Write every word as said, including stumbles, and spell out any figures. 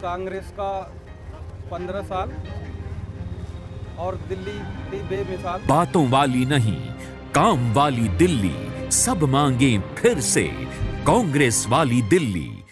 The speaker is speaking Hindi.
कांग्रेस का पंद्रह साल और दिल्ली बेमिसाल। बातों वाली नहीं, काम वाली दिल्ली, सब मांगे फिर से कांग्रेस वाली दिल्ली।